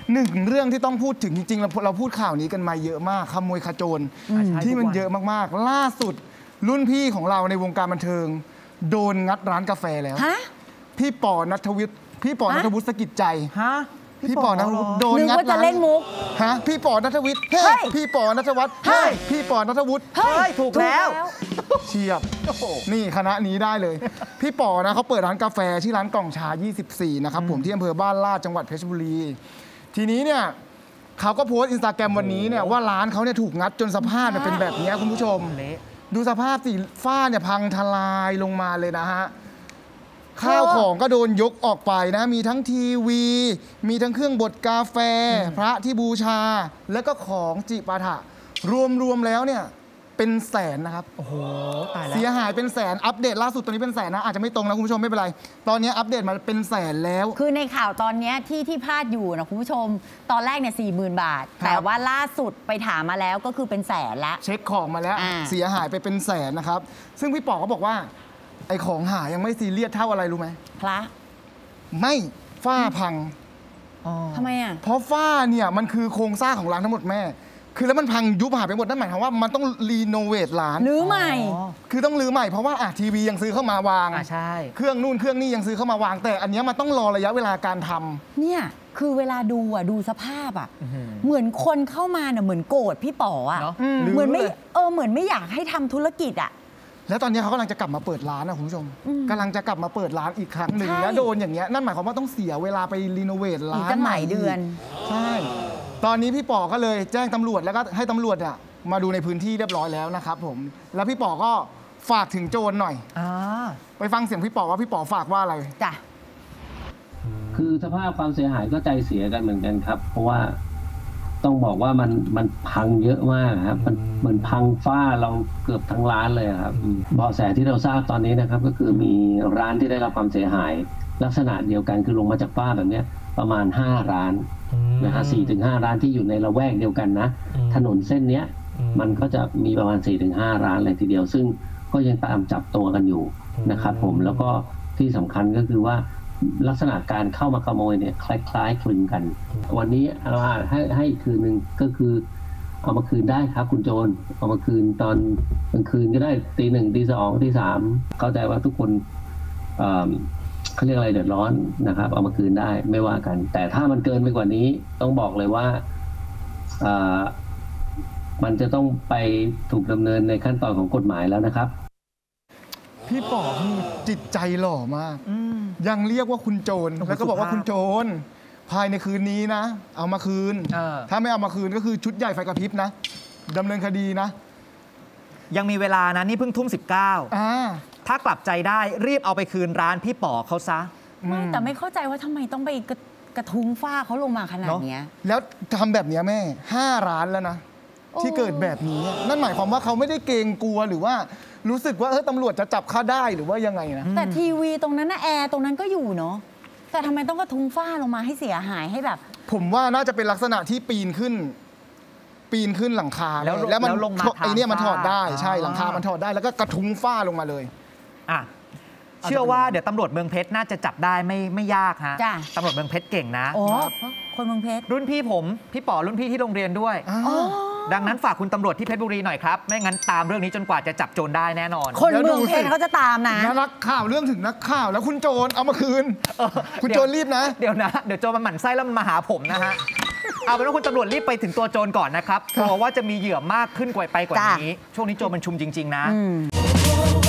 หนึ่งเรื่องที่ต้องพูดถึงจริงๆเราพูดข่าวนี้กันมาเยอะมากขโมยขโจรที่มันเยอะมากๆล่าสุดรุ่นพี่ของเราในวงการบันเทิงโดนงัดร้านกาแฟแล้วพี่ปอณัฐวุฒิสกิจใจพี่ปอณัฐวุฒิโดนงัดร้านนึกว่าจะเล่นมุกพี่ปอณัฐวุฒิพี่ปอณัฐวัฒน์พี่ปอณัฐวุฒิถูกแล้วเฉียบนี่คณะนี้ได้เลยพี่ปอนะเขาเปิดร้านกาแฟที่ร้านกล่องชา24นะครับผมที่อำเภอบ้านลาดจังหวัดเพชรบุรีทีนี้เนี่ยเขาก็โพสต์อินสตาแกรมวันนี้เนี่ยว่าร้านเขาเนี่ยถูกงัดจนสภาพเป็นแบบนี้คุณผู้ชมดูสภาพสิฝ้าเนี่ยพังทลายลงมาเลยนะฮะข้าวของก็โดนยกออกไปนะมีทั้งทีวีมีทั้งเครื่องบดกาแฟพระที่บูชาแล้วก็ของจิปาถะรวมแล้วเนี่ยเป็นแสนนะครับโอ้โหตายแล้วเสียหายเป็นแสนอัปเดตล่าสุดตอนนี้เป็นแสนนะอาจจะไม่ตรงนะคุณผู้ชมไม่เป็นไรตอนนี้อัปเดตมาเป็นแสนแล้วคือในข่าวตอนนี้ที่พาดอยู่นะคุณผู้ชมตอนแรกเนี่ย40,000 บาทแต่ว่าล่าสุดไปถามมาแล้วก็คือเป็นแสนแล้วเช็คของมาแล้วเสียหายไปเป็นแสนนะครับซึ่งพี่ป๋อก็บอกว่าไอ้ของหายยังไม่ซีเรียสเท่าอะไรรู้ไหมพระไม่ฝ้าพังทำไมอ่ะเพราะฝ้าเนี่ยมันคือโครงสร้างของร้านทั้งหมดแม่คือแล้วมันพังยุบหายไปหมดนั่นหมายความว่ามันต้องรีโนเวทร้านรื้อใหม่คือต้องรื้อใหม่เพราะว่าทีวียังซื้อเข้ามาวางใช่เครื่องนู่นเครื่องนี่ยังซื้อเข้ามาวางแต่อันนี้มันต้องรอระยะเวลาการทำเนี่ยคือเวลาดูสภาพอ่ะเหมือนคนเข้ามาเนี่ยเหมือนโกรธพี่ป๋ออ่ะเหมือนไม่อยากให้ทำธุรกิจอ่ะแล้วตอนนี้เขากำลังจะกลับมาเปิดร้านนะคุณผู้ชมกำลังจะกลับมาเปิดร้านอีกครั้งหนึ่งแล้วโดนอย่างเงี้ยนั่นหมายความว่าต้องเสียเวลาไปรีโนเวทร้านตั้งหลายเดือนใช่ตอนนี้พี่ป๋อก็เลยแจ้งตำรวจแล้วก็ให้ตำรวจเนี่ยมาดูในพื้นที่เรียบร้อยแล้วนะครับผมแล้วพี่ป๋อก็ฝากถึงโจรหน่อยไปฟังเสียงพี่ป๋อว่าพี่ป๋อฝากว่าอะไรจ้ะคือสภาพความเสียหายก็ใจเสียกันเหมือนกันครับเพราะว่าต้องบอกว่ามันพังเยอะมากครับมันพังฝ้าเราเกือบทั้งร้านเลยครับเบาะแสที่เราทราบตอนนี้นะครับก็คือมีร้านที่ได้รับความเสียหายลักษณะเดียวกันคือลงมาจากฝ้าแบบนี้ประมาณ5 ร้านนะฮะ4-5 ร้านที่อยู่ในละแวกเดียวกันนะถนนเส้นเนี้ยมันก็จะมีประมาณ4-5 ร้านเลยทีเดียวซึ่งก็ยังตามจับตัวกันอยู่นะครับผมแล้วก็ที่สำคัญก็คือว่าลักษณะการเข้ามาขโมยเนี่ยคล้ายๆคลึงกันวันนี้เราให้คืนหนึ่งก็คือเอามาคืนได้ครับคุณโจรเอามาคืนตอนกลางคืนก็ได้ตี 1 ตี 2 ตี 3เข้าใจว่าทุกคนเขาเรียกอะไรเดือดร้อนนะครับเอามาคืนได้ไม่ว่ากันแต่ถ้ามันเกินไปกว่านี้ต้องบอกเลยว่ามันจะต้องไปถูกดำเนินในขั้นตอนของกฎหมายแล้วนะครับพี่ป๋อจิตใจหล่อมากยังเรียกว่าคุณโจรแล้วก็บอกว่าคุณโจรภายในคืนนี้นะเอามาคืนถ้าไม่เอามาคืนก็คือชุดใหญ่ไฟกระพริบนะดำเนินคดีนะยังมีเวลานะนี่เพิ่งทุ่ม 19ถ้ากลับใจได้รีบเอาไปคืนร้านพี่ป๋อเขาซะแต่ไม่เข้าใจว่าทำไมต้องไปกระทุ้งฝ้าเขาลงมาขนาดนี้แล้วทำแบบนี้แม่5 ร้านแล้วนะที่เกิดแบบนี้นั่นหมายความว่าเขาไม่ได้เกรงกลัวหรือว่ารู้สึกว่าตำรวจจะจับข้าได้หรือว่ายังไงนะแต่ทีวีตรงนั้นนะแอร์ตรงนั้นก็อยู่เนาะแต่ทำไมต้องกระทุ้งฝ้าลงมาให้เสียหายให้แบบผมว่าน่าจะเป็นลักษณะที่ปีนขึ้นหลังคาแล้วมันลงมาไอ้นี่มันถอดได้ใช่หลังคามันถอดได้แล้วก็กระทุ้งฝ้าลงมาเลยเชื่อว่าเดี๋ยวตำรวจเมืองเพชรน่าจะจับได้ไม่ยากฮะตำรวจเมืองเพชรเก่งนะคนเมืองเพชรรุ่นพี่ผมพี่ป๋อรุ่นพี่ที่โรงเรียนด้วยดังนั้นฝากคุณตำรวจที่เพชรบุรีหน่อยครับไม่งั้นตามเรื่องนี้จนกว่าจะจับโจรได้แน่นอนคนเมืองเพชรเขาจะตามนะนักข่าวเรื่องถึงนักข่าวแล้วคุณโจรเอามาคืนคุณโจรรีบนะเดี๋ยวโจรมันหมั่นไส้แล้วมันมาหาผมนะฮะเอาเป็นว่าคุณตำรวจรีบไปถึงตัวโจรก่อนนะครับกลัวว่าจะมีเหยื่อมากขึ้นกว่านี้ช่วงนี้โจรมันชุมจริงๆนะ